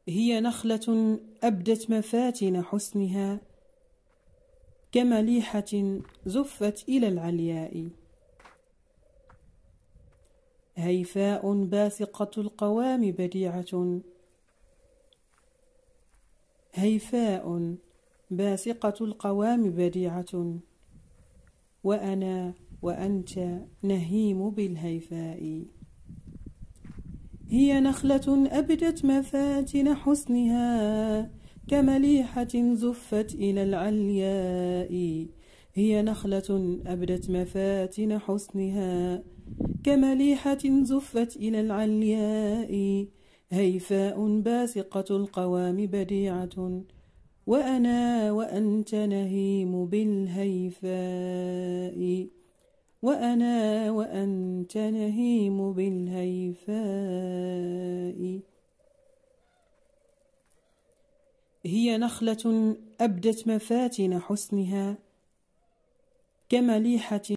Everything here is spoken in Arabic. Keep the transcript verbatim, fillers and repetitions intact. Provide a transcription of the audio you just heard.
هي نخلة أبدت مفاتن حسنها كمليحة زفت إلى العلياء. هيفاء باسقة القوام بديعة هيفاء باسقة القوام بديعة وأنا وأنت نهيم بالهيفاء. هي نخلة أبدت مفاتن حسنها كمليحة زفت إلى العلياء. هي نخلة أبدت مفاتن حسنها كمليحة زفت إلى العلياء. هيفاء باسقة القوام بديعة وأنا وأنت نهيم بالهيفاء. وأنا وأنت نهيم بالهيفاء. هي نخلة أبدت مفاتن حسنها كمليحة